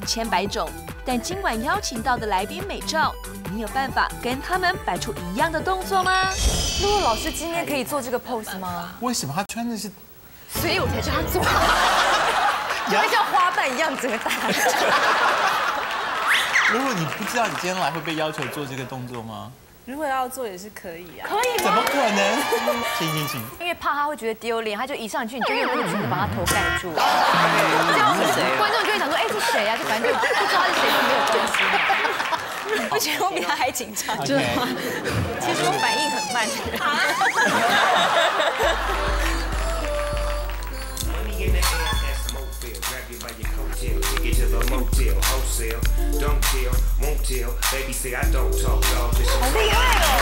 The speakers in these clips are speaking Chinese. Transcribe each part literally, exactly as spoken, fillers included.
千百种，但今晚邀请到的来宾美照，你有办法跟他们摆出一样的动作吗？ 露露老师今天可以做这个 pose 吗？ 为什么他穿的是？ 所以我才叫他做，就会像花瓣一样整个打。 如果你不知道你今天来会被要求做这个动作吗？ 如果要做也是可以啊， 可以吗？ 怎么可能？行行行， 因为怕他会觉得丢脸，他就一上去你就用那个裙子把他头盖住，这样观众就会想说，哎，这谁啊？就反正就不知道他是谁都没有关系。 我觉得我比他还紧张， 真的吗？ 其实我反应很慢。 好厉害哦！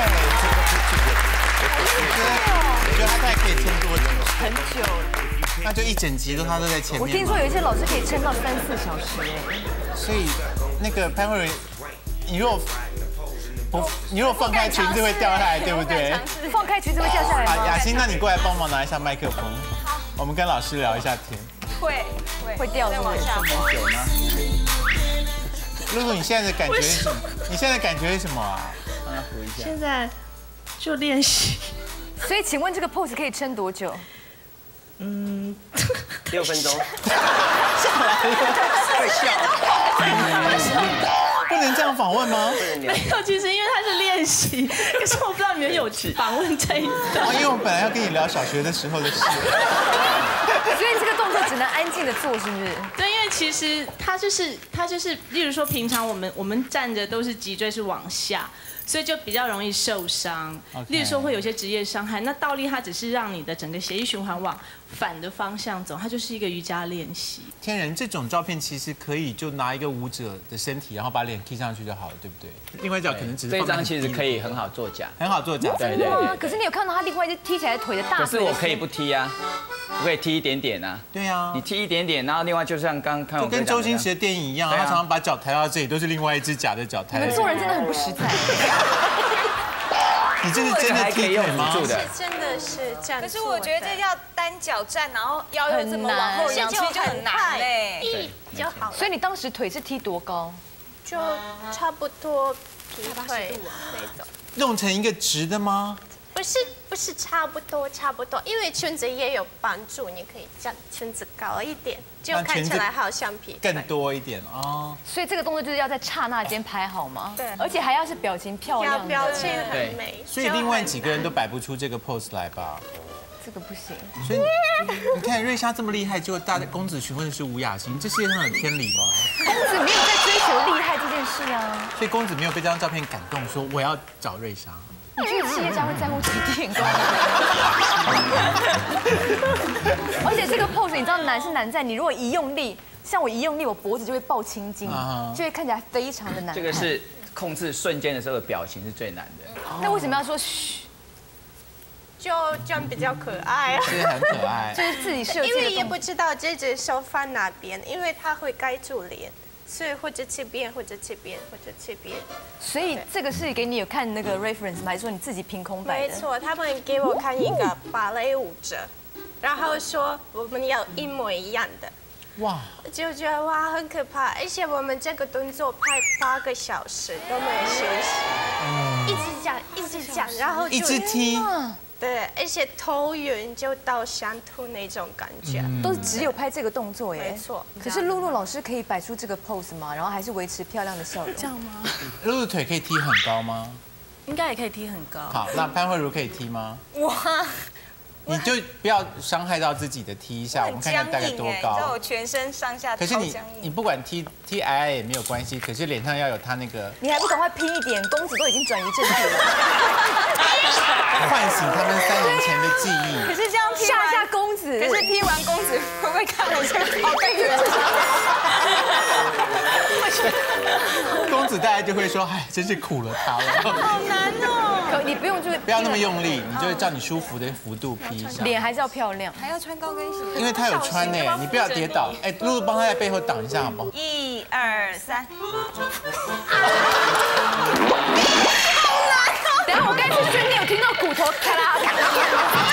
我觉得他大概可以撑多久？ 很久了。 那就一整集都他都在前面。 我听说有一些老师可以撑到三四小时哎。 所以那个潘慧茹，你如果不，你如果放开裙子会掉下来，对不对？ 放开裙子会掉下来吗？ 雅欣，那你过来帮忙拿一下麦克风，我们跟老师聊一下天。 会会会掉，再往下。 很久吗？ 露露，你现在的感觉是什么？你现在的感觉是什么啊？帮他扶一下。 现在就练习。 所以，请问这个 pose 可以撑多久？ 嗯，六分钟。 下来会笑。不能这样访问吗？ 没有，其实因为他是练习，可是我不知道你们有访问这一段。 因为我本来要跟你聊小学的时候的事。 所以这个动作只能安静的做，是不是？ 对，因为其实他就是他就是，例如说平常我们我们站着都是脊椎是往下，所以就比较容易受伤。例如说会有些职业伤害，那倒立它只是让你的整个血液循环往反的方向走，它就是一个瑜伽练习。 天人这种照片其实可以就拿一个舞者的身体，然后把脸 key 上去就好了，对不对？另外一脚可能只是这张其实可以很好做假， 很好做假。 对对对。 可是你有看到他另外一只踢起来腿的大腿？ 可是我可以不踢啊。 我可以踢一点点啊， 对啊， 你踢一点点，然后另外就像刚刚看， 就跟周星驰的电影一样，他常常把脚抬到这里，都是另外一只假的脚抬。 你们做人真的很不实在。 你这是真的踢腿吗？ 是真的是这样。 可是我觉得这要单脚站，然后腰又这么往后仰，其实就很难嘞。 一就好。 所以你当时腿是踢多高？ 就差不多劈腿那种。 弄成一个直的吗？ 不是不是差不多差不多，因为裙子也有帮助，你可以将裙子高一点，就看起来好像劈腿更多一点哦。 所以这个动作就是要在刹那间拍好吗？ 对， 而且还要是表情漂亮， 表情很美。 所以另外几个人都摆不出这个 pose 来吧？ 这个不行。 所以你看瑞莎这么厉害，结果大家公子询问的是吴雅欣，这世界上有天理吗？ 公子没有在追求厉害这件事啊。 所以公子没有被这张照片感动，说我要找瑞莎。 你觉得企业家会在乎这一点吗？而且这个 pose 你知道难是难在你如果一用力，像我一用力，我脖子就会爆青筋，就会看起来非常的难看。 这个是控制瞬间的时候的表情是最难的。 那为什么要说嘘？ 就这样比较可爱啊， 是很可爱， 就是自己设计。 因为也不知道这只手放哪边，因为它会盖住脸。 所以或者这边，或者这边，或者这边。 所以这个是给你有看那个 reference 吗？还是说你自己凭空摆的？ 没错，他们给我看一个芭蕾舞者，然后说我们要一模一样的。哇！就觉得哇很可怕，而且我们这个动作拍八个小时都没有休息，一直讲一直讲，然后一直踢。 对，而且头晕就到想吐那种感觉， 都是只有拍这个动作耶。 没错。 可是露露老师可以摆出这个 pose 吗？然后还是维持漂亮的笑容？ 这样吗？ 露露腿可以踢很高吗？ 应该也可以踢很高。 好，那潘慧茹可以踢吗？ 哇！ 你就不要伤害到自己的，踢一下，我们看看大概多高。 你知道我全身上下可是你你不管踢踢矮矮也没有关系，可是脸上要有他那个。 你还不赶快拼一点？公子都已经转移阵地了。 唤醒他们三年前的记忆。 可是这样踢吓吓公子， 可是踢完公子会不会看得像好更远？ 公子大家就会说，哎，真是苦了他了。 好难哦。 可你不用就是不要那么用力，你就会照你舒服的幅度劈一下。 脸还是要漂亮， 还要穿高跟鞋。 因为他有穿呢，你不要跌倒。哎，露露帮他在背后挡一下好不好？ 一二三。 等下我刚才是真的有听到骨头咔啦咔啦。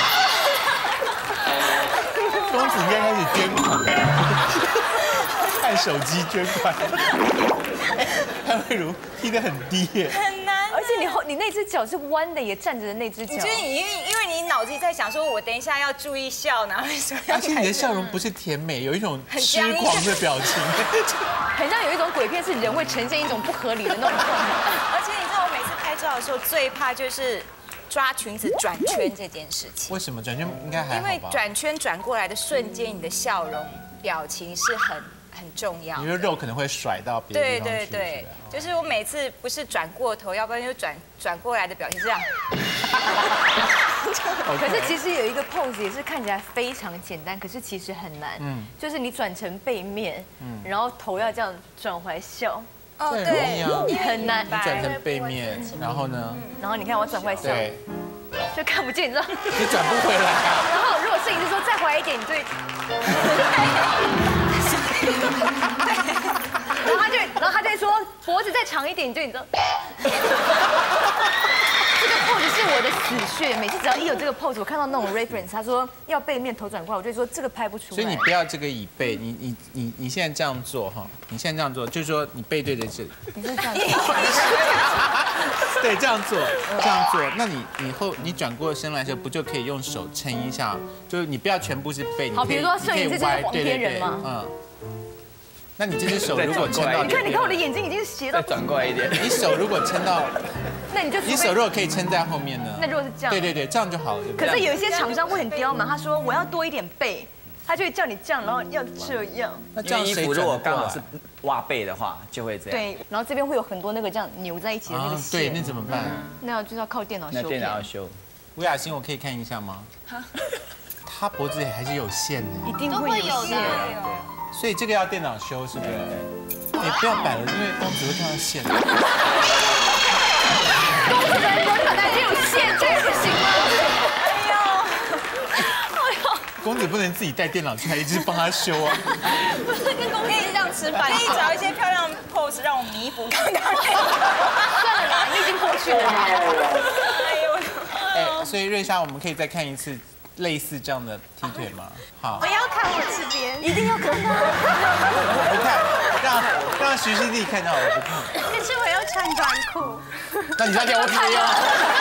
公子应该开始捐骨，太换手机捐款。潘慧茹踢得很低耶， 很难。 而且你后你那只脚是弯的，也站着的那只脚。 就是你因为因为你脑子里在想说，我等一下要注意笑，然后什么？ 而且你的笑容不是甜美，有一种痴狂的表情， 很像有一种鬼片是人会呈现一种不合理的那种状态。 而且你知道，我每次拍照的时候最怕就是抓裙子转圈这件事情。 为什么转圈应该还好吧？ 因为转圈转过来的瞬间，你的笑容、表情是很很重要。 你说肉可能会甩到别的地方去。 对对对，就是我每次不是转过头，要不然就转转过来的表情这样。 可是其实有一个 pose 也是看起来非常简单，可是其实很难。嗯，就是你转成背面，嗯，然后头要这样转回笑。 哦， 这很容易啊， 很难。 你转成背面，然后呢？ 然后你看我转回笑， 对， 就看不见，你知道？ 你转不回来啊。 然后如果摄影师说再回来一点，你就会。然后他就，然后他就会说脖子再长一点，你就你知道。这个 pose 是我的死穴，每次只要一有这个 pose， 我看到那种 reference， 他说要背面头转过来，我就说这个拍不出来。 所以你不要这个椅背，你你你你现在这样做哈，你现在这样做，就是说你背对着这里。 你是这样做。 对，这样做，这样做，那你以后你转过身来的时候，不就可以用手撑一下？就是你不要全部是背， 好，比如说摄影师是黄天人吗？ 嗯。那你这只手如果撑到， 你看，你看我的眼睛已经斜到， 再转过来一点。 你手如果撑到， 那你就你手如果可以撑在后面呢？ 那如果是这样， 对对对，这样就好了。 可是有一些厂商会很刁蛮，他说我要多一点背，他就会叫你这样，然后要这样。 那这样衣服如果刚好是挖背的话，就会这样。 对，然后这边会有很多那个这样扭在一起的那个线。 对，那怎么办？ 那就是要靠电脑修。 那电脑要修。 吴雅欣，我可以看一下吗？他脖子还是有线的， 一定会有线。 所以这个要电脑修，是不是？你不要摆了，因为公子会看到线。 公子人人本来就有线，这也不行吗？ 哎呦， 哎呦， 公子不能自己带电脑去，还一直帮他修啊。 不是跟公子这样吃饭，可以找一些漂亮 pose 让我弥补刚刚。 算了啦，你已经过去了。 哎呦， 哎，所以瑞莎，我们可以再看一次。类似这样的踢腿吗？好， 我要看我这边， 一定要看到。 我不看，让让徐熙娣看到，我不看。 可是我要穿短裤。 那你要给我看呀？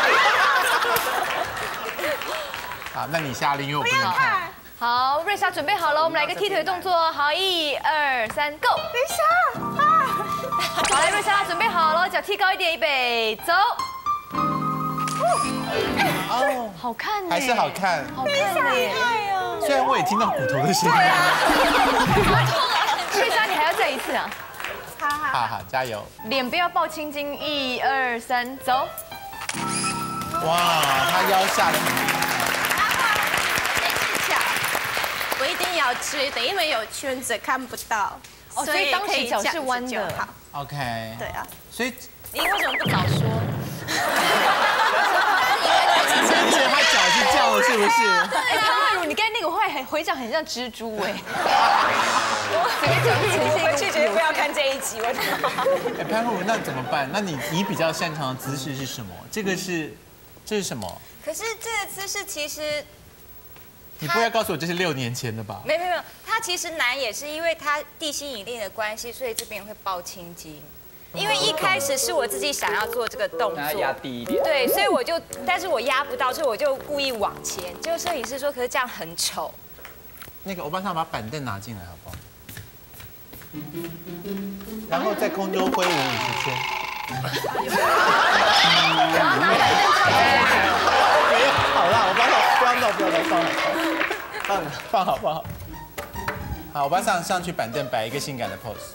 好，那你下令，因为我不能看。 好，瑞莎准备好了，我们来个踢腿动作。好，一二三 ，Go！ 等一下啊！ 好，来，瑞莎准备好了，脚踢高一点，预备，走。哦，好看， 还是好看， 好看耶！ 虽然我也听到骨头的声音。 对啊。瑞莎，你还要再一次啊？ 好好好好，加油！ 脸不要抱青筋，一二三，走！ 哇，他腰下的。 我一定要吃的，因为有圈子看不到， 哦，所以当时脚是弯的。 OK。 对啊。 所以你为什么不早说？ 而且他脚是这样的，是不是？ 哎，潘慧茹，你刚才那个会很回掌很像蜘蛛哎。整个脚是呈现一个。 回去绝对不要看这一集，我。 哎，潘慧茹，那怎么办？那你你比较擅长的姿势是什么？这个是，这是什么？ 可是这个姿势其实。 你不要告诉我这是六年前的吧？ 没有没有，它其实难也是因为它地心引力的关系，所以这边会抱青筋。因为一开始是我自己想要做这个动作， 压低一点。 对，所以我就，但是我压不到，所以我就故意往前。结果摄影师说，可是这样很丑。 那个，我帮他把板凳拿进来好不好？然后在空中挥舞五十圈。 然后拿板凳放来。 没有，好啦，我帮他，不要闹，不要闹，放好，放放好，放好。好，我帮上上去板凳摆一个性感的 pose。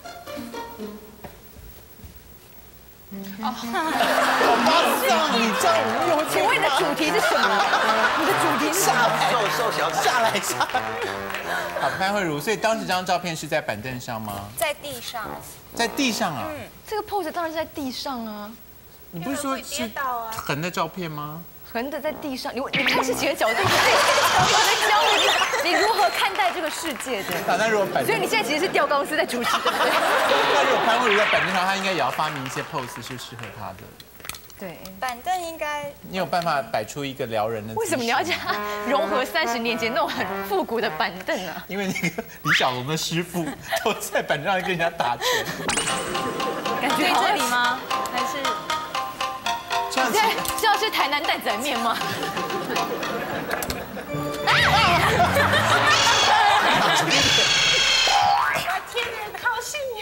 哦，我马上，你这样我请问你的主题是什么？你的主题是下来， 瘦瘦小下来下来。好，潘慧茹，所以当时这张照片是在板凳上吗？ 在地上。 在地上啊？嗯， 这个 pose 当然是在地上啊。 你不是说是横的照片吗？ 横的在地上，你你看是几个角度？我在教你，你如何看待这个世界的。 啊，那如果板， 所以你现在其实是吊钢丝在主持，对不对？ 那如果潘慧茹在板凳上，她应该也要发明一些 pose 是适合她的。 对， 板凳应该你有办法摆出一个撩人的？ 为什么你要这样融合三十年前那种很复古的板凳啊？ 因为那个李小龙的师傅都在板凳上跟人家打拳。 感觉这里吗？还是这样子是要吃台南担仔面吗？ 天哪，好幸运！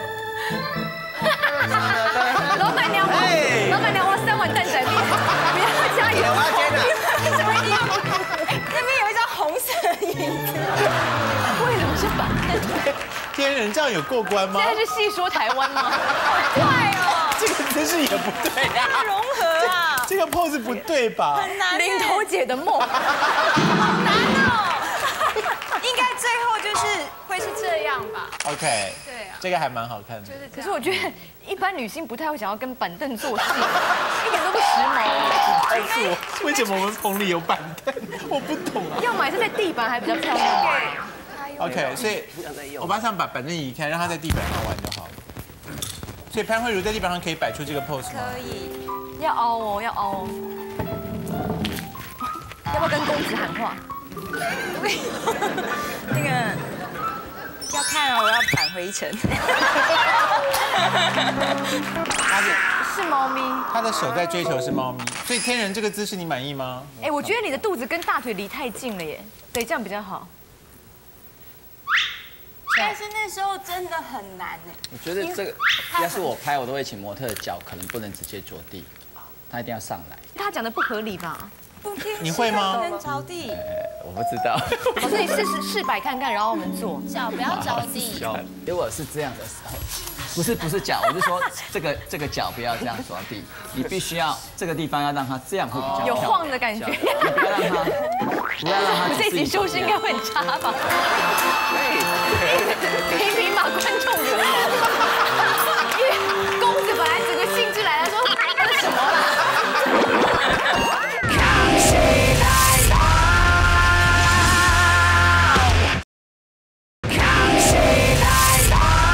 老板娘，我老板娘，我三碗担仔面，不要加油！ 我要接着。为什么一定要？那边有一张红色的椅子。 为什么是板凳？ 天人这样有过关吗？ 现在是细说台湾吗？ 怪哦， 这个姿势也不对呀。 融合啊， 这个 pose 不对吧？ 很难。 林头姐的梦， 好难哦。应该最后就是会是这样吧 ？OK， 对啊， 这个还蛮好看的。 可是我觉得一般女性不太会想要跟板凳做事，一点都不时髦。 告诉我，为什么我们棚里有板凳？我不懂啊。 要买是在地板还比较漂亮。 OK， 所以我马上把板凳移开，让他在地板上玩就好了。所以潘慧茹在地板上可以摆出这个 pose 吗？ 可以。 要凹哦，要凹哦。要不要跟公子喊话？ 那个要看啊，我要返回一程。 他的是猫咪。 他的手在追求是猫咪，所以天人这个姿势你满意吗？ 哎，我觉得你的肚子跟大腿离太近了耶，对，这样比较好。 但是那时候真的很难哎。 我觉得这个要是我拍，我都会请模特的脚可能不能直接着地，他一定要上来。 他讲的不合理吧？ 不听你会吗？ 不能着地。 呃，我不知道。 老师，你试试试摆看看，然后我们做。 脚不要着地。 如果是这样的时候，不是不是脚，我是说这个这个脚不要这样着地，你必须要这个地方要让它这样会比较有晃的感觉。 你不要让它，不要让它。 我这集收视应该会很差吧？平平把观众惹毛。因为公子本来整个兴致来了，说这是什么啦？康熙来了，康熙来了。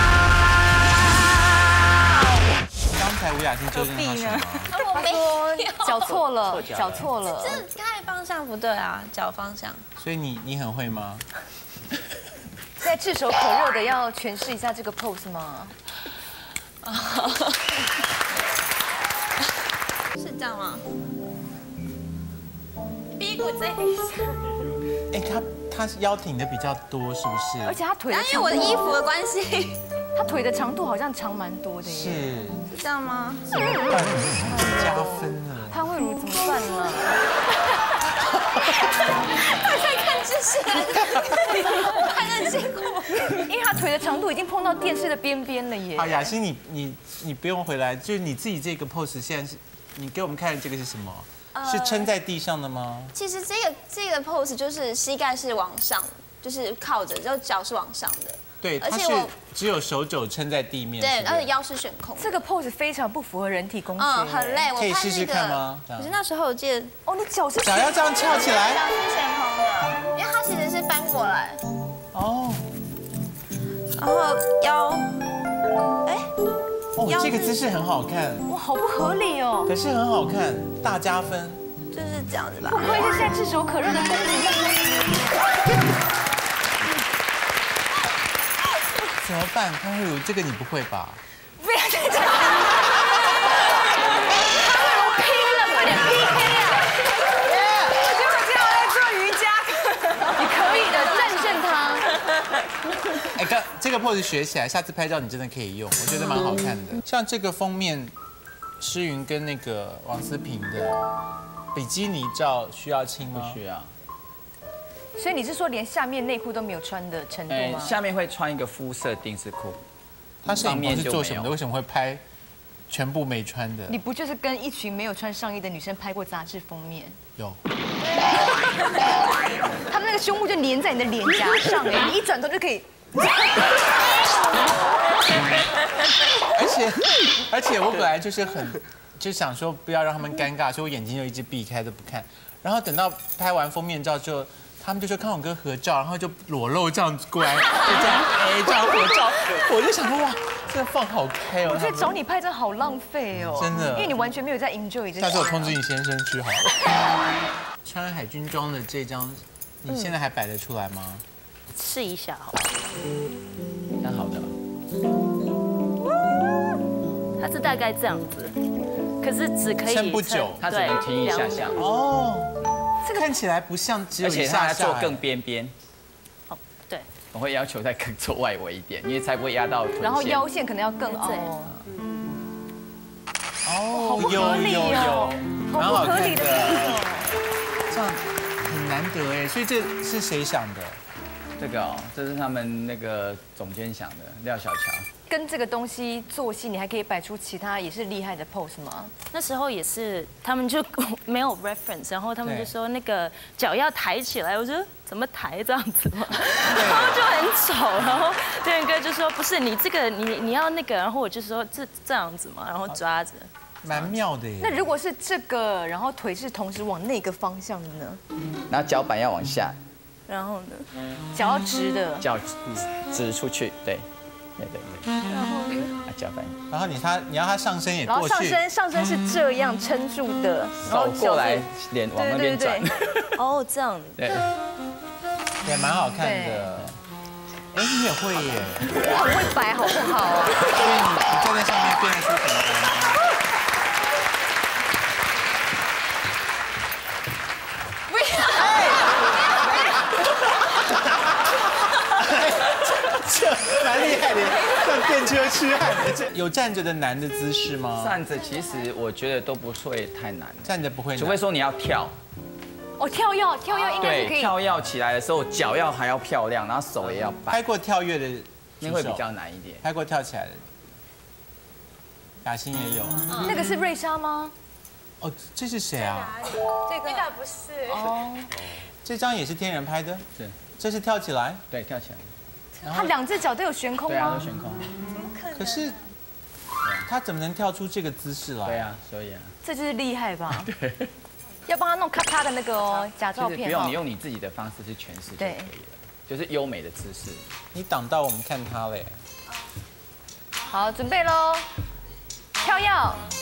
刚才吴雅欣纠正他什么？ 他说脚错了，脚错了。 这看方向不对啊，脚方向。 所以你你很会吗？ 在炙手可热的要诠释一下这个 pose 吗？ 是这样吗？屁股在地上。 哎，他他腰挺的比较多，是不是？ 而且他腿的因为我的衣服的关系， 他腿的长度好像长蛮多的耶。 是是这样吗？ 加分了。 潘慧茹怎么办了？ 他在看知识，看得很辛苦。 因为他腿的长度已经碰到电视的边边了耶。 好，雅欣，你你你不用回来，就是你自己这个 pose 现在是，你给我们看的这个是什么？是撑在地上的吗？ 其实这个这个 pose 就是膝盖是往上，就是靠着，然后脚是往上的。 对，它是而且我只有手肘撑在地面。 对， 是不是而且腰是悬空的。 这个 pose 非常不符合人体工学。 嗯，很累。我看可以试试那看吗？ 个，可是那时候我记得哦，你脚是脚要这样翘起来。 脚是悬空的，因为它其实是翻过来， 哦。 然后腰，哎， 哦，这个姿势很好看， 哇，好不合理哦。 可是很好看，大加分。 就是这样子吧不。愧是现在炙手可热的公主。 怎么办？潘慧茹，这个你不会吧？ 不要再讲了。潘慧茹拼了，快点 P K 啊！我觉得我今天我在做瑜伽课。你可以的，战胜他。 哎，刚这个 pose 学起来，下次拍照你真的可以用，我觉得蛮好看的。像这个封面，诗芸跟那个王思平的比基尼照需要亲吗？ 不需要。 所以你是说连下面内裤都没有穿的程度吗？ 下面会穿一个肤色定制裤。 他摄影棚是做什么的？为什么会拍全部没穿的？ 你不就是跟一群没有穿上衣的女生拍过杂志封面？ 有。 他们那个胸部就粘在你的脸颊上，哎，你一转头就可以。 而且，而且我本来就是很，就想说不要让他们尴尬，所以我眼睛就一直避开都不看。然后等到拍完封面照之后，他们就说看我跟合照，然后就裸露这样过来，就这样哎这样合照，我就想说哇， 这放好开哦。 我觉得找你拍真的好浪费哦， 真的， 因为你完全没有在 enjoy 这。 下次我通知你先生去好了。穿海军装的这张，你现在还摆得出来吗？ 试一下好了。 那好的。 它是大概这样子，可是只可以撑不久， 它只能停一下下。 哦，这个看起来不像只有一下下， 而且它做更边边。 哦，对。 我会要求再更做外围一点，因为才不会压到臀线。 然后腰线可能要更凹。 哦，有有有，蛮好看的。这样很难得哎，所以这是谁想的？ 这个哦，这是他们那个总监想的，廖小乔。 跟这个东西做戏，你还可以摆出其他也是厉害的 pose 吗？ 那时候也是，他们就没有 reference， 然后他们就说那个脚要抬起来，我说怎么抬这样子嘛，然后就很丑，然后天元哥就说不是你这个你你要那个，然后我就说这这样子嘛，然后抓着， 蛮妙的耶。 那如果是这个，然后腿是同时往那个方向的呢？ 然后脚板要往下， 然后呢， 脚要直的， 脚直出去，对。对对对，然后呢？脚板， 然后你他你要他上身也过去， 然后上身上身是这样撑住的， 手过来，脸往那边转。 哦，这样。 对， 也蛮好看的。哎，你也会耶， 我很会摆，好不好啊？ 所以你你站在上面变得出什么来吗？ 不要！ 这蛮厉害的，像电车痴汉。这有站着的难的姿势吗？ 站着其实我觉得都不会太难， 站着不会难， 除非说你要跳。 哦，跳跃，跳跃应该是可以。 跳跃起来的时候，脚要还要漂亮，然后手也要摆。 拍过跳跃的， 那会比较难一点。 拍过跳起来的，雅欣也有。 那个是瑞莎吗？ 哦，这是谁啊？ 这个不是。 哦， 这张也是天人拍的。 是。 这是跳起来。 对，跳起来。 他两只脚都有悬空吗？ 对啊，都悬空。 怎么可能？ 可是他怎么能跳出这个姿势来？ 对啊，所以啊。 这就是厉害吧？ 对。 要帮他弄咔嚓的那个哦，假照片。 不用，你用你自己的方式去诠释就可以了，就是优美的姿势。 你挡到我们看他嘞。 好，准备喽，跳跃。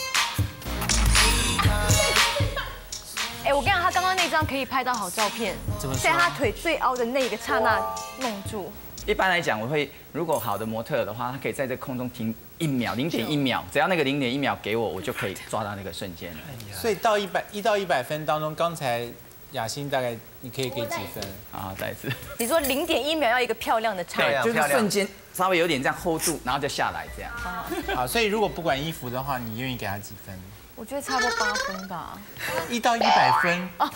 哎，我跟你讲，他刚刚那张可以拍到好照片，在他腿最凹的那个刹那弄住。 一般来讲，我会如果好的模特的话，他可以在这空中停一秒，零点一秒，只要那个零点一秒给我，我就可以抓到那个瞬间了。 所以到一百一到一百分当中，刚才雅欣大概你可以给几分？ 好，再一次。 你说零点一秒要一个漂亮的差， 对，就是瞬间稍微有点这样 hold 住，然后就下来这样。 好，所以如果不管衣服的话，你愿意给他几分？ 我觉得差不多八分吧。 一到一百分。哦，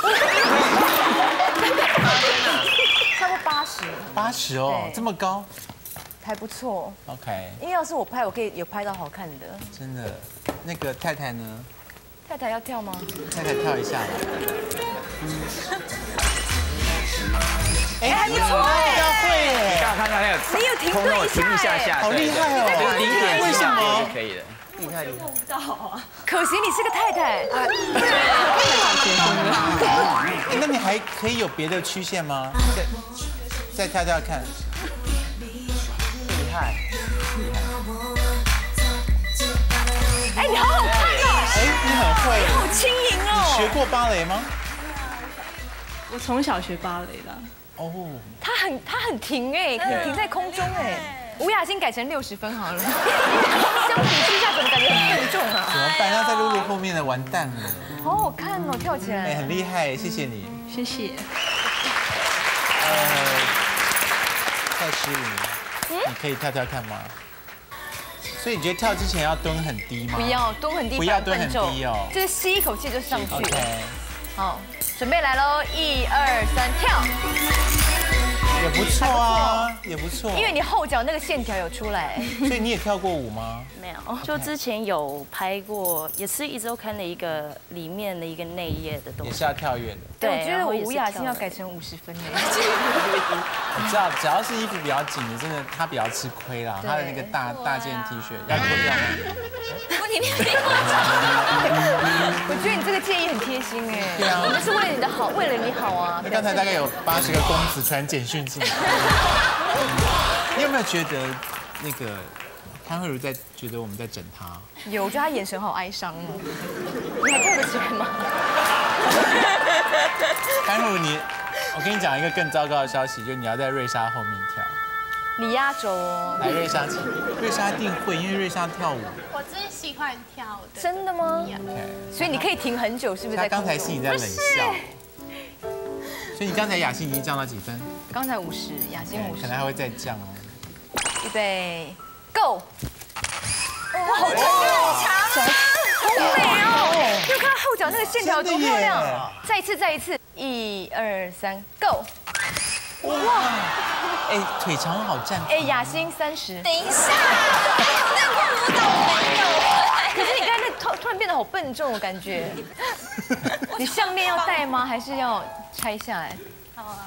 差不多八十。 八十哦，这么高， 还不错。 OK。 因为要是我拍，我可以有拍到好看的。 真的，那个太太呢？ 太太要跳吗？ 太太跳一下。 哎，还不错哎， 会耶！ 你刚看到那个， 你有停顿一下， 停一下下， 好厉害哦！ 零点为什么就可以了？ 厉害厉害。 做不到啊！可惜你是个太太。 那你还可以有别的曲线吗？再再跳跳看。厉害，厉害。 哎，你好好看哦！ 哎，你很会， 好轻盈哦。 你学过芭蕾吗？ 我从小学芭蕾的。 哦。 他很他很停哎，可以停在空中哎。吴雅欣改成六十分好了。相比之下，怎么感觉很笨重啊？ 怎么办？要在露露后面的，完蛋了。 好好看哦，跳起来。 哎，很厉害，谢谢你。 谢谢。 呃，蔡诗芸，你可以跳跳看吗？所以你觉得跳之前要蹲很低吗？ 不要蹲很低， 不要蹲很低哦， 就是吸一口气就上去。 OK。 好，准备来喽，一二三，跳。 也不错啊，也不错。 因为你后脚那个线条有出来。 所以你也跳过舞吗？ 没有，就之前有拍过，也是一周刊的一个里面的一个内页的东西。 也是要跳跃的。 对，我觉得我吴雅欣要改成五十分呢。 我知道，只要是衣服比较紧的，真的他比较吃亏啦。他的那个大大件 T 恤要脱掉吗？ 你你我觉得你这个建议很贴心哎。 对啊， 我们是为了你的好，为了你好啊。 刚才大概有八十个公子传简讯进来。你有没有觉得那个潘慧茹在觉得我们在整她。 有，我觉得她眼神好哀伤哦。你还跳得起来吗？ 潘慧茹，你，我跟你讲一个更糟糕的消息，就是你要在瑞莎后面跳。 你压轴哦。 来，瑞莎，瑞莎一定会，因为瑞莎跳舞。 我最喜欢跳的。 真的吗？所以你可以停很久，是不是？ 他刚才心里在冷笑。所以你刚才雅欣已经降到几分？ 刚才五十，雅欣五十， 可能还会再降哦。 预备 ，Go！ 哇，好强啊！好美哦！就看后脚那个线条多漂亮。再一次，再一次，一二三 ，Go！ 哇！ 哎，腿长好站。 哎，雅欣三十。 等一下，那个舞蹈没有。 可是你刚才那突突然变得好笨重，我感觉。你项链要戴吗？还是要拆下来？ 好啊。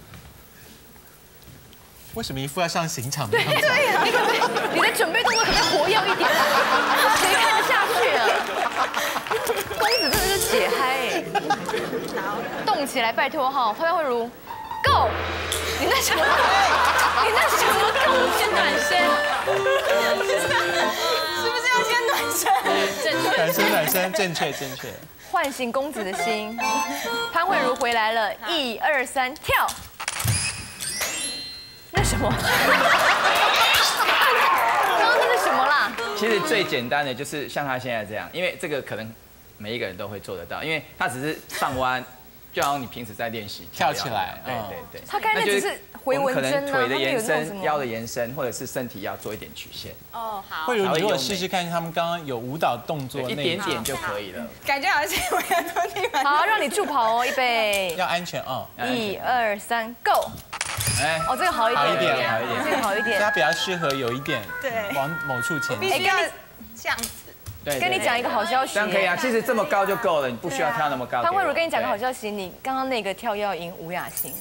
为什么一副要上刑场的样子？ 对呀，你的准备动作可能要活跃一点，谁看得下去啊？公子真的是解嗨，动起来，拜托哈！潘慧茹 ，Go！ 你那什么？你那什么动先暖身？是不是要先暖身？ 暖身，暖身，正确，正确。 唤醒公子的心，潘慧茹回来了，一二三，跳！那什么？刚刚那是什么啦？ 其实最简单的就是像他现在这样，因为这个可能每一个人都会做得到，因为他只是上弯，就好像你平时在练习跳起来。 对对对。 他刚才只是回纹针啊， 可能腿的延伸、 伸、腰的延伸，或者是身体要做一点曲线。 哦，好。 慧茹，你如果试试看，他们刚刚有舞蹈动作， 一点点就可以了。 感觉好像我要多听完。 好，让你助跑哦，预备。 要安全哦。 一二三，Go！ 哎， 哦，这个好一点， 好一点，好一点， 这个好一点。 它比较适合有一点对往某处前进。 必须要这样子。 对， 跟你讲一个好消息， 这样可以啊。其实这么高就够了，你不需要跳那么高。 潘慧茹跟你讲个好消息，你刚刚那个跳要赢吴雅欣。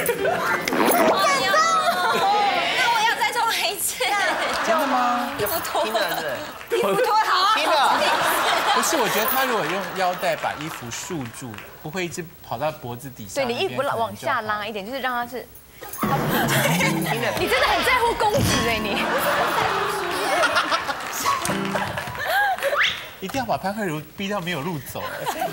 那我要再重来一次。 真的吗？ 衣服脱听的是， 衣服脱好。 听的。 不是，我觉得他如果用腰带把衣服束住，不会一直跑到脖子底下。 对你衣服往下拉一点，就是让它是。你真的很在乎公子哎，你。 一定要把潘慧茹逼到没有路走。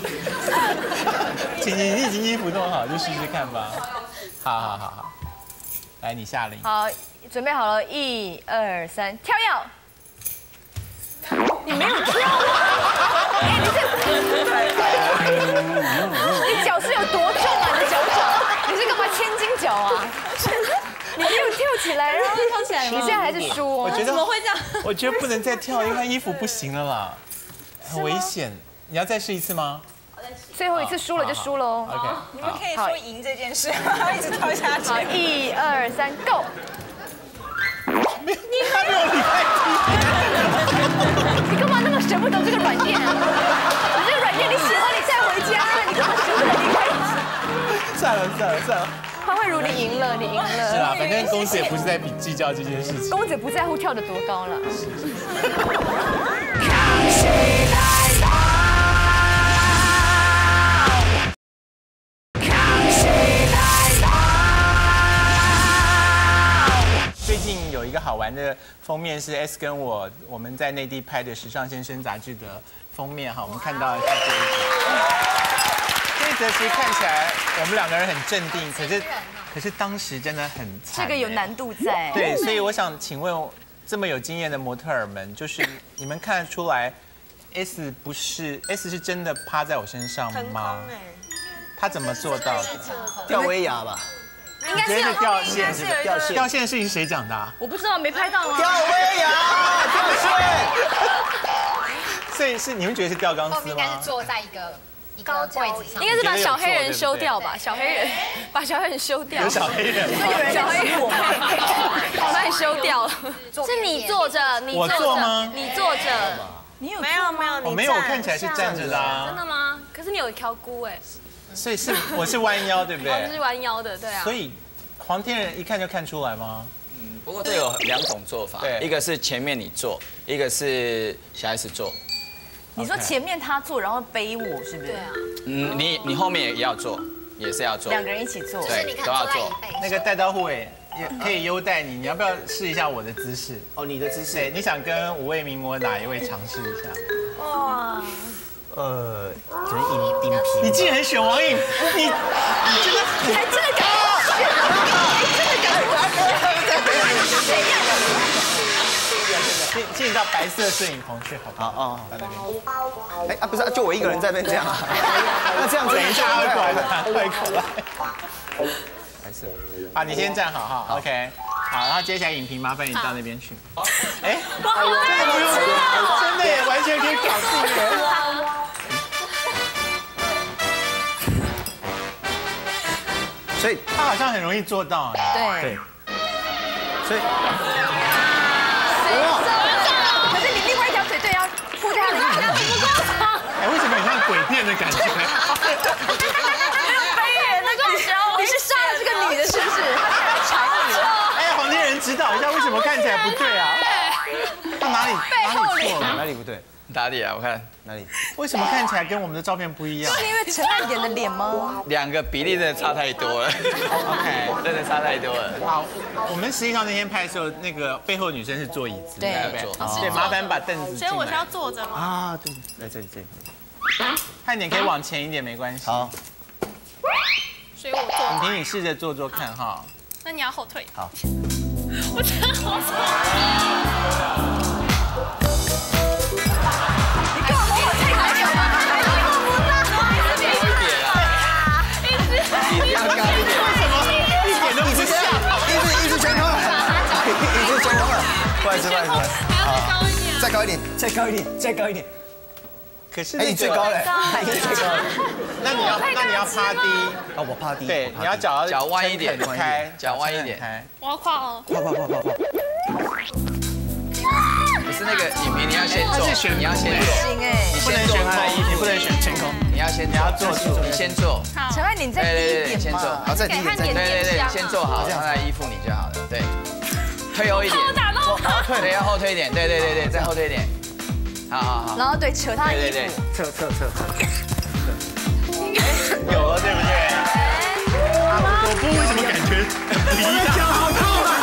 请你，你已经衣服弄好，就试试看吧。好好好好，来你下令。 好，准备好了，一二三，跳跃。你没有跳啊？哎，你这，你脚是有多重啊？你的脚掌，你是干嘛千斤脚啊？你没有跳起来啊？跳起来吗？你现在还是输哦。 我觉得怎么会这样？ 我觉得不能再跳，因为衣服不行了啦，很危险。你要再试一次吗？ 最后一次输了就输了哦。 OK， 你们可以说赢这件事，一直跳下去。 好，一二三，Go！ 没有，他没有离开你干嘛那么舍不得这个软垫啊？你这个软垫你喜欢，你带回家，你干嘛舍不得离开？ 算了算了算了。 潘慧茹，你赢了，你赢了。 是啊，反正公子也不是在比计较这件事情。 公子不在乎跳得多高了。 最近有一个好玩的封面是 S 跟我我们在内地拍的《时尚先生》杂志的封面哈，我们看到的是这一则。这一则其实看起来我们两个人很镇定，可是可是当时真的很惨。 这个有难度在。 对，所以我想请问这么有经验的模特儿们，就是你们看得出来 S 不是 S 是真的趴在我身上吗？他怎么做到的？ 吊威亚吧。 应该是掉线， 是掉线。 掉线的事情是谁讲的啊？ 我不知道，没拍到啊。 吊威亚，掉线。 所以是你们觉得是吊钢丝吗？ 应该是坐在一个一个位置上， 应该是把小黑人修掉吧？小黑人把小黑人修掉。 有小黑人吗？ 有人小黑人，我把你修掉了。 是你坐着，你我坐吗？ 你坐着。 你有没有没有， 我没有，我看起来是站着的啊。 真的吗？可是你有挑箍哎。 所以是我是弯腰，对不对？ 我是弯腰的，对啊。 所以黄天仁一看就看出来吗？ 嗯，不过这有两种做法， 对， 一个是前面你做，一个是小 S 做。 你说前面他做，然后背我，是不是？ 对啊。 嗯，你你后面也要做，也是要做。 两个人一起做， 对，都要做。 那个带刀护卫也可以优待你，你要不要试一下我的姿势？ 哦，你的姿势。 对，你想跟五位名模哪一位尝试一下？ 哇。呃，可能影影评。 你竟然选王颖，你你真的你还真的敢选？你真的敢进进到白色摄影棚去，好不好？ 哦到那边。 哎啊，不是，就我一个人在那边这样。那这样子， 等一下会过来，会过来。 白色。 好，你先站好哈 ，OK。好，然后接下来影评麻烦你到那边去。哎， 我好这个不用，真的耶，完全可以搞定耶。 所以他好像很容易做到哎。 对。所以。 可是你另外一条腿对要铺在他的脸上，不够长。 哎，为什么很像鬼片的感觉？ 没有飞耶，那个你是杀了这个女的，是不是？他踩你了。 哎，黄天仁指导一下，为什么看起来不对啊？他哪里哪里错了？ 哪里不对？ 哪里啊？我看哪里？ 为什么看起来跟我们的照片不一样？ 是因为陈汉典的脸吗？ 两个比例真的差太多了。OK， 真的差太多了。 好，我们实际上那天拍的时候，那个背后女生是坐椅子， 对对不对？对，麻烦把凳子。 所以我是要坐着吗？ 啊，对，来这里这里。 汉典可以往前一点，没关系。 好。 所以我坐。 你凭你试着做做看哈。 那你要后退。 好。 我真的好丑。 你要高一点， 为什么一点都不像？ 一直一直全空了，一直全空了，不好意思不好意思，好，再高一点，再高一点，再高一点。 可是哎，你最高了，你最高了。 那你要那你要趴低， 哦，我趴低。 对，你要脚脚弯一点， 开， 脚弯一点， 开。 我要跨哦。 跨跨跨跨跨。 不是那个影评，你要先做，你要先做， 行哎， 不能选他的衣服，不能选天空， 你要先，你要做住，你先做。 陈汉典再低一点先做， 嘛。 再低一点，再低一对对对，先做好，他的衣服你就好了，对。退后一点，对，要后退一点，对对对对，再后退一点。好好好。 然后对，扯他的衣服。 侧侧侧侧。 有了，对不对？我不为什么感觉离家好痛啊！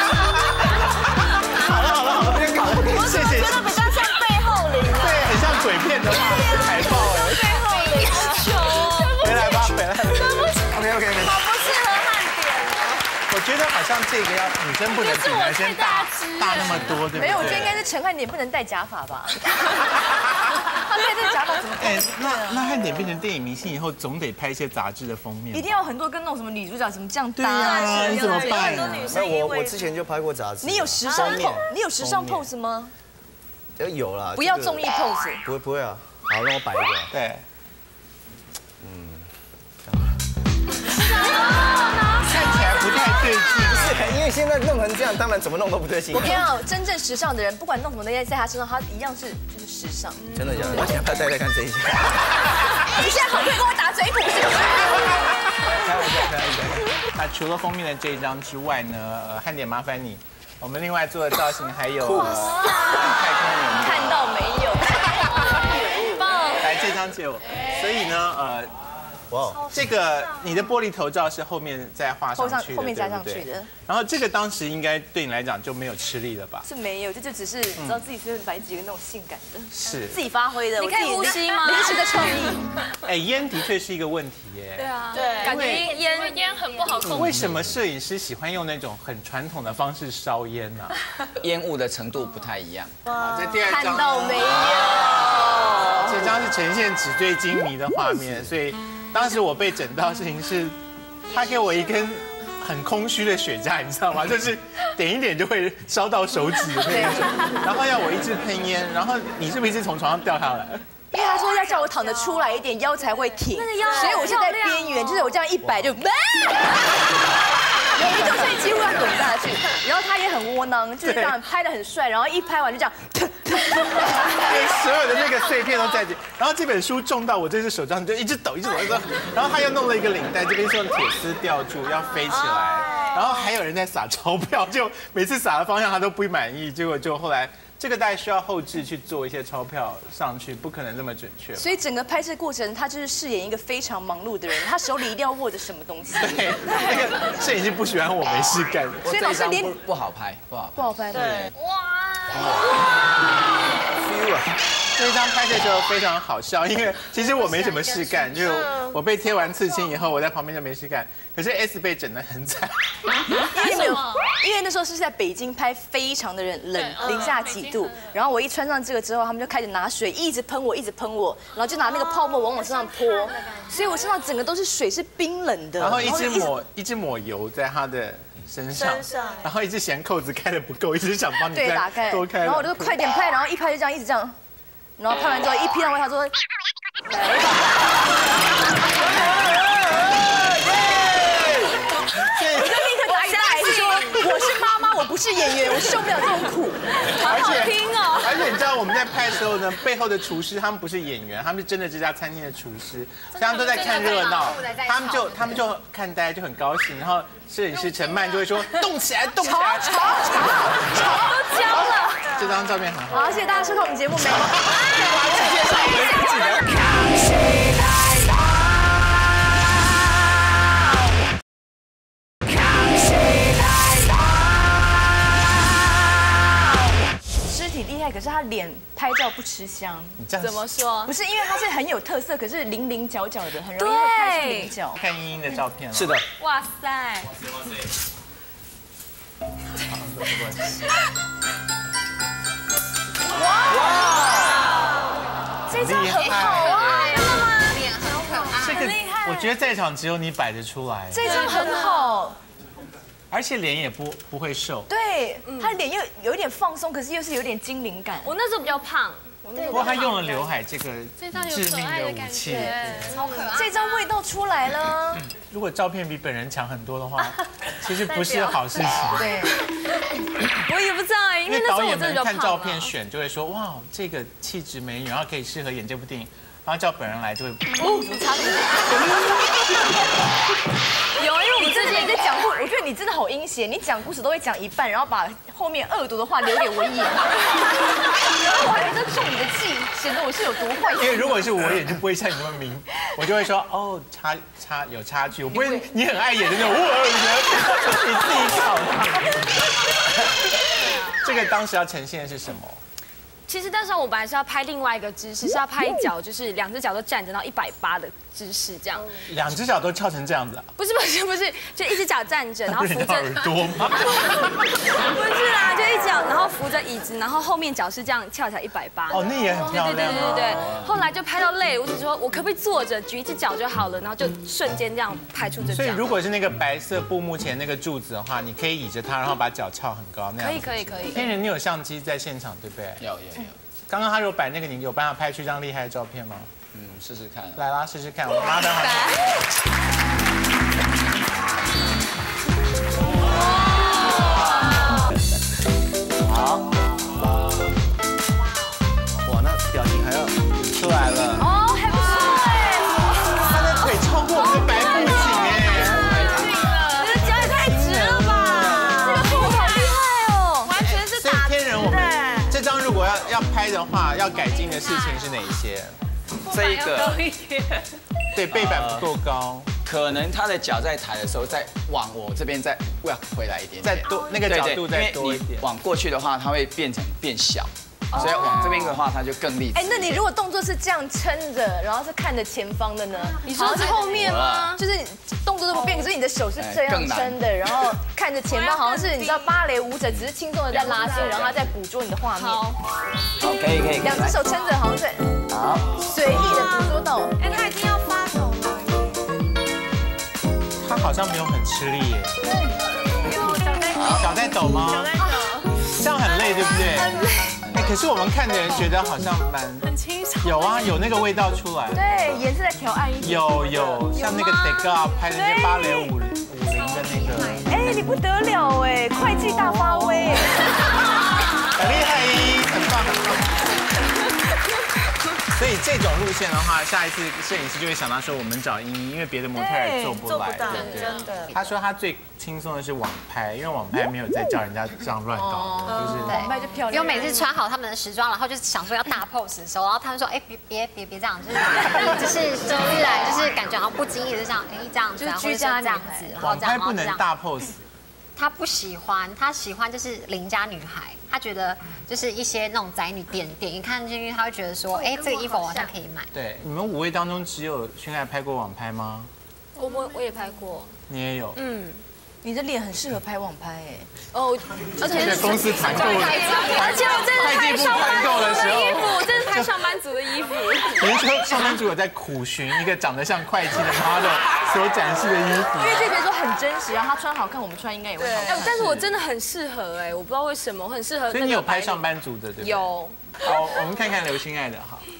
好了好了好了，别搞了，谢谢。 我觉得比较像背后灵啊。 对，很像鬼片的海报哎。 背后灵，好糗哦。 回来吧，回来。 OK OK OK。 好不适合汉典哦。 我觉得好像这个要女生不能比男生大大那么多，对不对？ 没有，我觉得应该是陈汉典不能戴假发吧。他戴这个假发怎么？ 哎，那那汉典变成电影明星以后，总得拍一些杂志的封面。 一定要很多跟那种什么女主角怎么这样搭啊？你怎么办？ 那我我之前就拍过杂志。 你有时尚 pose？你有时尚 pose 吗？ 有啦。 不要综艺 pose。 不会不会啊。好，让我摆一个。 对。 嗯。 看起来不太对劲。 不是，因为现在弄成这样，当然怎么弄都不对劲。 我跟你讲，真正时尚的人，不管弄什么东西在他身上，他一样是就是时尚。 真的假的？我想要戴戴看这一下。 你现在好可以跟我打嘴鼓是不是？ 开玩笑，开玩笑。那除了封面的这一张之外呢，呃，汉典麻烦你，我们另外做的造型还有太空人。 看到没有？ 棒！来，这张借我。所以呢，呃。哇，这个你的玻璃头罩是后面再画上去的， 后面加上去的。 然后这个当时应该对你来讲就没有吃力了吧？ 是没有，这就只是知道自己是摆几个那种性感的， 是自己发挥的。 你可以呼吸吗？ 临时的创意。 哎，烟的确是一个问题耶。 对啊，对，感觉烟烟很不好控制。 为什么摄影师喜欢用那种很传统的方式烧烟呢？ 烟雾的程度不太一样。 这第二张看到没有？ 这张是呈现纸醉金迷的画面，所以。当时我被整到的事情是，他给我一根很空虚的雪茄，你知道吗？就是点一点就会烧到手指的那种，然后要我一直喷烟，然后你是不是一直从床上掉下来？ 因为他说要叫我躺得出来一点，腰才会挺，所以我现在边缘，就是我这样一摆就，有一度所以几乎要滚下去。然后他也很窝囊，就是这样拍得很帅，然后一拍完就这样， 所有的那个碎片都在这。然后这本书重到我这只手上就一直抖，一直抖，一直抖。然后他又弄了一个领带，这边是用铁丝吊住，要飞起来。然然后还有人在撒钞票，就每次撒的方向他都不满意，结果就后来这个大概需要后置去做一些钞票上去，不可能这么准确。 所以整个拍摄过程，他就是饰演一个非常忙碌的人，他手里一定要握着什么东西。 对，那个摄影师不喜欢我没事干， 所以老师连不好拍，不好不好拍。 对， 哇。 这一张拍摄的时候非常好笑，因为其实我没什么事干，就我被贴完刺青以后，我在旁边就没事干。可是 S 被整得很惨， 因为没有，因为那时候是在北京拍，非常的冷，零下几度。然后我一穿上这个之后，他们就开始拿水一直喷我，一直喷我，然后就拿那个泡沫往我身上泼，所以我身上整个都是水，是冰冷的。 然后一直抹一直抹油在他的身上，然后一直嫌扣子开的不够，一直想帮你再多开。 然后我就快点拍，然后一拍就这样一直这样。然后拍完之后一披上外套说，来吧，我就立刻打一打说，我是妈妈，我不是演员，我受不了这种苦，好好听哦。 而且你知道我们在拍的时候呢，背后的厨师他们不是演员，他们是真的这家餐厅的厨师，他们都在看热闹，他们就他们就看呆就很高兴，然后摄影师陈曼就会说动起来，动起来， 吵吵吵，都教了。 这张照片很好。 好，谢谢大家收看我们节目。没有。肢体厉害，可是他脸拍照不吃香。 你这样怎么说？ 不是，因为他是很有特色，可是棱棱角角的，很容易会拍出棱角。 看茵茵的照片了。 是的。 哇塞！ 哇！这张很好啊， 真的吗？脸很可爱， 这个我觉得在场只有你摆得出来。 这张很好， 而且脸也不不会瘦。 对，他脸又有一点放松，可是又是有点精灵感。 我那时候比较胖。 不过他用了刘海这个致命的武器， 超可爱。 这张味道出来了。 如果照片比本人强很多的话，其实不是好事情。 对， 我也不知道哎，因为导演们看照片选就会说，哇，这个气质美女，然后可以适合演这部电影，然后叫本人来就会。 哦，怎么差这么多？有，因为我们之前在讲故，我觉得你真的好阴险，你讲故事都会讲一半，然后把后面恶毒的话留给我演，然后我还没在中你的计，显得我是有多坏。 因为如果是我演，就不会像你那么明，我就会说哦，差差有差距，我不会，你很爱演的那种，我你自己考。这个当时要呈现的是什么？ 其实那时候我本来是要拍另外一个姿势，是要拍一脚，就是两只脚都站着，然后一百八的姿势这样。 两只脚都翘成这样子啊？ 不是不是不是，就一只脚站着，然后扶着耳朵吗？ 不是啦，就一脚，然后扶着椅子，然后后面脚是这样翘起来一百八。 哦，那也很漂亮。 对对对对对。后来就拍到累了，我只说我可不可以坐着举一只脚就好了，然后就瞬间这样拍出这。 所以如果是那个白色布幕前那个柱子的话，你可以倚着它，然后把脚翘很高那样。 可以可以可以。 天人，你有相机在现场对不对？ 有有有。 刚刚他如果摆那个，你有办法拍出一张厉害的照片吗？ 嗯，试试看。 来啦，试试看，我麻烦好。好。哇，那表情还要出来了。 哦，还不错哎。 他的腿超过我的白布颈哎。你的脚也太直了吧！这个动作好厉害哦， 完全是打。 天人，我们这张如果要要拍的话，要改进的事情是哪一些？ 这一个， 对，背板不够高， 可能他的脚在抬的时候，再往我这边再要回来一点， 再多那个角度再多一点。 往过去的话，它会变成变小，所以往这边的话，它就更立体。 哎，那你如果动作是这样撑着，然后是看着前方的呢？ 你说是后面吗？ 就是动作都不变，可是你的手是这样撑的，然后看着前方，好像是你知道芭蕾舞者只是轻松的在拉筋，然后他在捕捉你的画面。 好， 好，可以可以。 两只手撑着，好像在好随意的捕捉到。 哎，他已经要发抖了。 他好像没有很吃力耶。 有脚在抖。 脚在抖吗？ 脚在抖。 这样很累，对不对？ 很累。 哎，可是我们看的人觉得好像蛮很清爽。 有啊，有那个味道出来。 对，颜色再调暗一点。 有有，像那个 Degas 拍的那些芭蕾舞舞龄的那个。 哎，你不得了哎，会计大发威。 很厉害，很棒很棒。 所以这种路线的话，下一次摄影师就会想到说，我们找茵茵，因为别的模特儿做不来，对真的。 他说他最轻松的是网拍，因为网拍没有在叫人家这样乱搞，就是网拍就漂亮。因为每次穿好他们的时装，然后就是想说要大 pose 的时候，然后他们说，哎，别别别别这样，就是就是周玉来，就是感觉好像不经意的这样，哎这样子， 就是居家这样子，然后网这样， 拍不能大 pose。 他不喜欢，他喜欢就是邻家女孩，他觉得就是一些那种宅女点点一看进去，他会觉得说，哎，这个衣服我好像可以买。 对，你们五位当中只有宣爱拍过网拍吗？ 我我我也拍过。 你也有？ 嗯。你的脸很适合拍网拍哎， 哦， 而且是公司团购， 而且我真的拍上班族的衣服，我真的拍上班族的衣服。 您说上班族有在苦寻一个长得像会计的 model 所展示的衣服， 因为这边说很真实，然后他穿好看，我们穿应该也会好看。 但是我真的很适合哎，我不知道为什么，我很适合。 所以你有拍上班族的对不对？ 有。 好，我们看看刘心爱的好。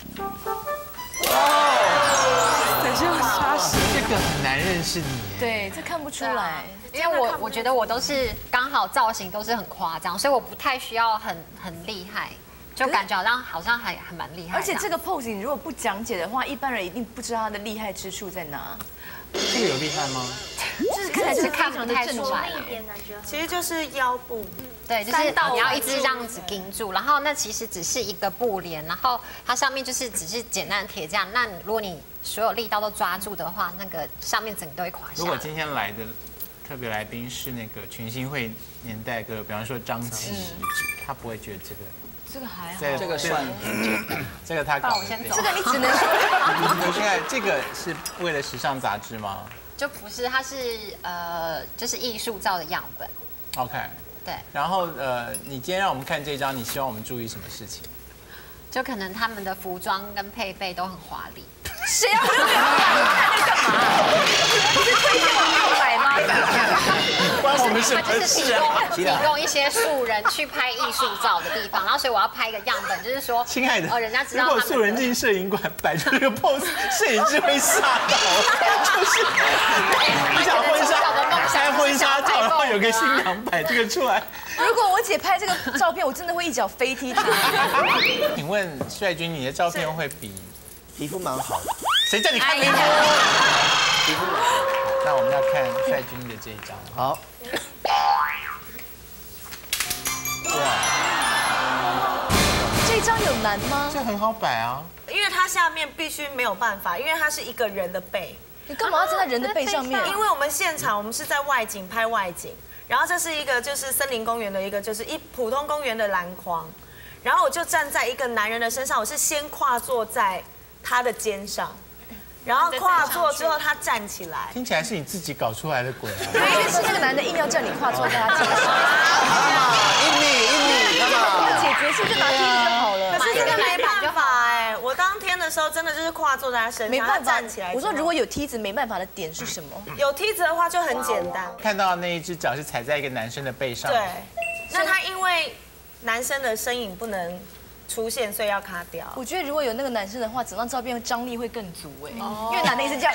哦，等一下杀死， 这个很难认识你。 对，这看不出来。 因为我我觉得我都是刚好造型都是很夸张，所以我不太需要很很厉害，就感觉好像好像还还蛮厉害。 而且这个 pose 你如果不讲解的话，一般人一定不知道它的厉害之处在哪。 这个有厉害吗？ 就是看起来是看不太出来。 其实就是腰部， 对，就是你要一直这样子盯住，然后那其实只是一个布帘，然后它上面就是只是简单的铁架。那如果你所有力道都抓住的话，那个上面整个都会垮下来。 如果今天来的特别来宾是那个群星会年代歌，比方说张琪，他不会觉得这个。 这个还好， 这个算很简单。 这个他搞。 我先走。 这个你只能说。 刘心爱，这个是为了时尚杂志吗？ 就不是，它是呃，就是艺术照的样本。 OK。 对。 然后呃，你今天让我们看这张，你希望我们注意什么事情？ 就可能他们的服装跟配备都很华丽。 谁要看那干嘛？不是推荐我们买吗？ 关我们什么事啊？ 提供一些素人去拍艺术照的地方，然后所以我要拍一个样本，就是说， 亲爱的， 哦，人家知道如果素人进摄影馆摆出这个 pose， 摄影师会吓到。就是你想婚纱拍婚纱照，然后有个新娘摆这个出来。 如果我姐拍这个照片，我真的会一脚飞踢她。 请问帅君，你的照片会比皮肤蛮好的？ 谁叫你看皮肤？皮肤蛮好。那我们要看帅君的这一张。 好。 哇，这张有难吗？ 这很好摆啊。 因为它下面必须没有办法，因为它是一个人的背。 你干嘛要站在人的背上面？ 因为我们现场我们是在外景拍外景。然后这是一个就是森林公园的一个就是一普通公园的篮筐，然后我就站在一个男人的身上，我是先跨坐在他的肩上，然后跨坐之后他站起来。 听起来是你自己搞出来的鬼啊！ 因为是那个男的硬要叫你跨坐在他肩上。 一米一米， 要解决是就拿梯子就好了。 可是这个没办法哎，我当天的时候真的就是跨坐在他身上， 没办法站起来。 我说如果有梯子没办法的点是什么？ 有梯子的话就很简单。 看到那一只脚是踩在一个男生的背上。 对，那他因为男生的身影不能出现，所以要卡掉。 我觉得如果有那个男生的话，整张照片张力会更足哎，因为男的也是这样。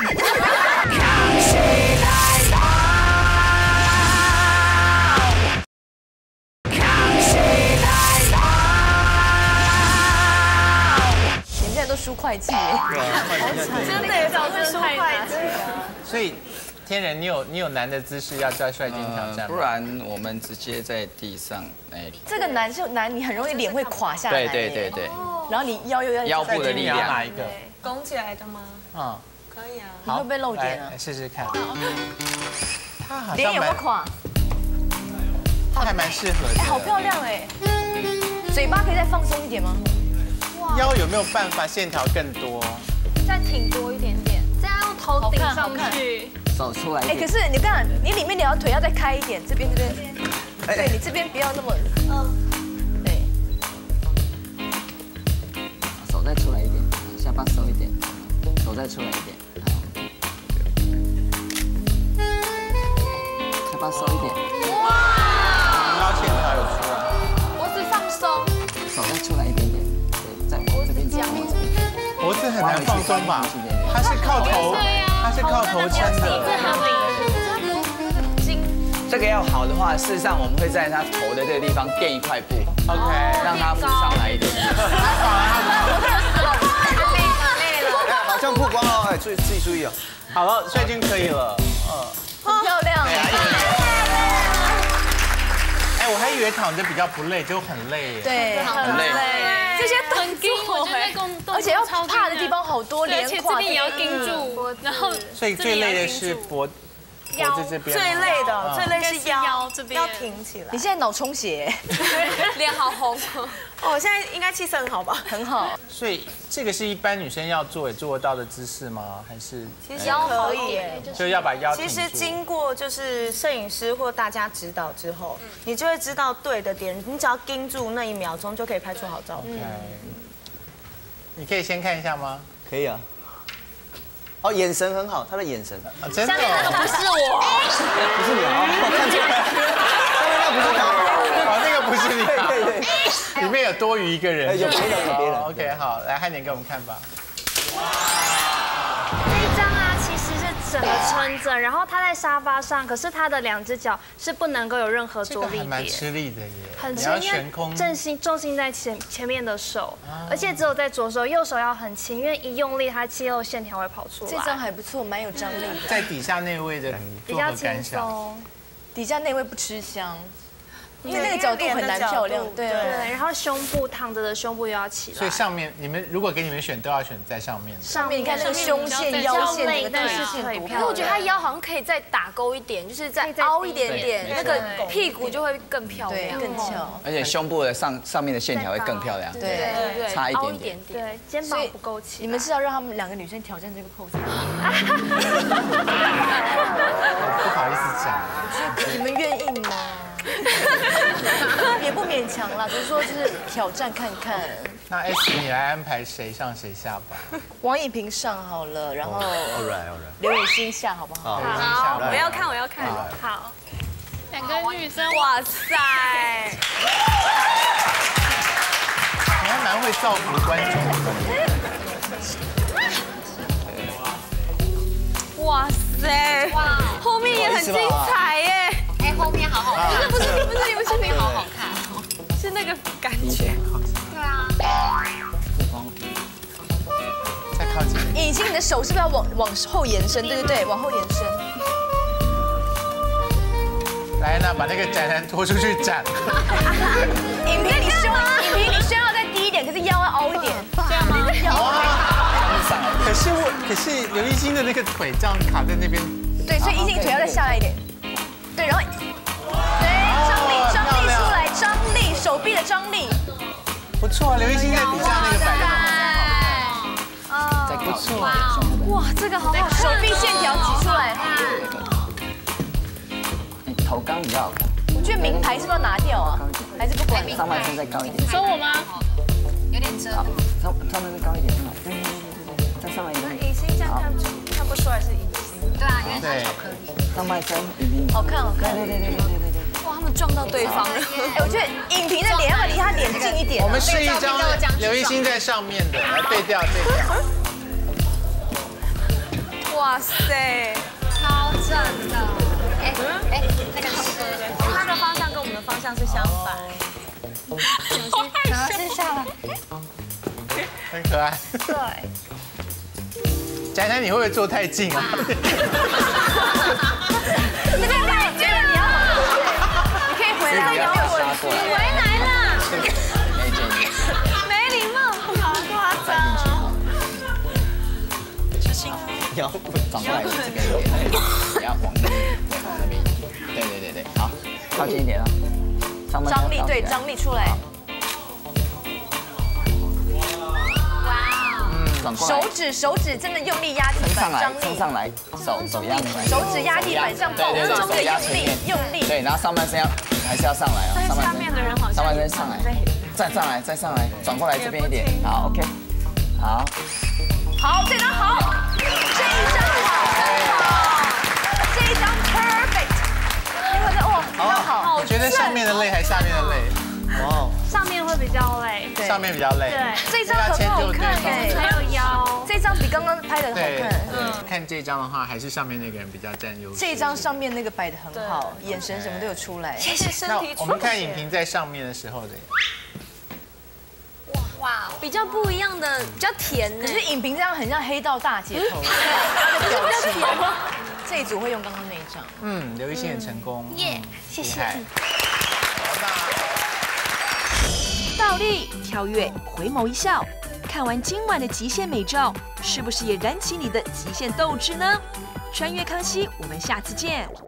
你现在都输会计耶， 真的也早就输会计。 所以。天人，你有你有难的姿势要叫帅君挑战吗？ 不然我们直接在地上那里。 这个难就难，你很容易脸会垮下来。 对对对对。 然后你腰又要腰部的力量哪一个？ 拱起来的吗？ 嗯， 可以啊。 你会不会露点啊？ 来试试看。他好像脸有没有垮？ 他还蛮适合的。 哎，好漂亮哎！嘴巴可以再放松一点吗？ 腰有没有办法线条更多？ 再挺多一点点，这样用头顶上去。 手出来。 哎，可是你看，你里面两条腿要再开一点，这边这边，对你这边不要那么，嗯，对。 手再出来一点，下巴收一点，手再出来一点，下巴收一点。 哇！腰线条有出来。 脖子放松。 手再出来一点点，对，在这边这边。 脖子很难放松吧？它是靠头。它是靠头撑的。 这个要好的话，事实上我们会在他头的这个地方垫一块布 ，OK， 让他浮上来一点。 这样曝光了，哎，注意自己注意啊。 好了，帅君可以了，嗯， 很漂亮。 哎，我还以为躺着比较不累，就很累耶。 对， 很累。 这些动盯，我觉得动作， 而且要怕的地方好多， 而且这边也要盯住，然后所以最累的是脖。 腰这边最累的，最累是腰这边要挺起来。 你现在脑充血， 脸好红。 哦，我现在应该气色很好吧？ 很好。 所以这个是一般女生要做也做得到的姿势吗？还是其实可以耶， 就要把腰挺住。 其实经过就是摄影师或大家指导之后，你就会知道对的点，你只要盯住那一秒钟就可以拍出好照片。 你可以先看一下吗？ 可以啊。 哦，眼神很好，他的眼神啊，真的， 下面那个不是我， 不是你啊，我看出来，下面那不是他， 哦，那个不是你， 对对对， 里面有多余一个人， 有别人，有别人 ，OK， 好，来汉典给我们看吧。 这一张啊，其实是整个撑着，然后他在沙发上，可是他的两只脚是不能够有任何着力点， 蛮吃力的耶， 很吃力，因为重心重心在前前面的手，而且只有在左手，右手要很轻，因为一用力，它肌肉线条会跑出来。 这张还不错，蛮有张力的。 在底下那位的比较轻松， 底下那位不吃香。 因为那个角度很难漂亮，对对，然后胸部躺着的胸部又要起来， 所以上面你们如果给你们选，都要选在上面。 上面你看那个胸线、腰线、那个腿线多漂亮。 我觉得他腰好像可以再打勾一点，就是再凹一点点，那个屁股就会更漂亮， 更翘。 而且胸部的上上面的线条会更漂亮， 对对对， 差一点点， 对，肩膀不够起。 你们是要让他们两个女生挑战这个 pose？ 不好意思讲， 你们愿意吗？ 也不勉强啦，只是说就是挑战看看。 那 S 你来安排谁上谁下吧。 王一平上好了，然后 All right, all right。 刘雨欣下好不好？ 好，我要看，我要看。好，两个女生，哇塞！ 你还蛮会造福观众的。哇塞！哇，后面也很精彩耶。 哎，后面好好看， 不是不是不是，你们后面好好看， 是那个感觉。 对啊。 再靠近。 隐形，你的手是不是要往往后延伸？对对对，往后延伸。 来，那把那个宅男拖出去斩。 影平，你胸，影平，你胸要再低一点，可是腰要凹一点。这样吗？ 可是我，可是刘一欣的那个腿这样卡在那边。 对，所以一欣腿要再下来一点。 对，然后，对，张力，张力出来，张力，手臂的张力， 不错啊，刘一欣在底下那个摆的哦， 不错， 哇，这个好好，手臂线条挤出来， 头刚比较好看。 我觉得名牌是不是要拿掉啊？还是不管？ 上半身再高一点。 收我吗？ 有点遮。 上上半身高一点，对对对对对，再上来一点。 隐形这样看看不出来是隐形。 对啊，因为它巧克力。 上半身已经好看，好看， 对对对对对对对。 哇，他们撞到对方了。 哎，我觉得影评的脸要离他脸近一点。 我们试一张刘一欣在上面的，来对调对调。 哇塞， 超正的。哎哎，那个他的方向跟我们的方向是相反。 然后剩下了。 很可爱。 对。 宅男，你会不会坐太近啊？ 那个感觉你要，你可以回来，你要过去， 回来了。没礼貌， 好夸张。小心。 腰转过来这边一点，不要往那边，往那边。对对对对，好，靠近一点啊。 张力对，张力出来。 手指手指真的用力压地板，张力冲上来，手手压手指压地板像爆撞的用力用力。 对，然后上半身要还是要上来啊， 上半身的人好像上半身上来，再上来再上来，转过来这边一点，好 OK， 好， 好这张好，这一张好，这一张 perfect， 你会说哇，这张好， 我觉得上面的累还是下面的累？哇， 上面会比较累， 上面比较累。 对， 这张很好看哎， 还有腰， 这张比刚刚拍的好看。 嗯，看这张的话，还是上面那个人比较占优势。 这张上面那个摆的很好，眼神什么都有出来。 那我们看影评在上面的时候的。 哇哇，比较不一样的，比较甜呢。 可是影评这样很像黑道大街头，他的表情。这一组会用刚刚那一张。 嗯，刘一星很成功。 耶，谢谢。 倒立、跳跃、回眸一笑，看完今晚的极限美照，是不是也燃起你的极限斗志呢？穿越康熙，我们下次见。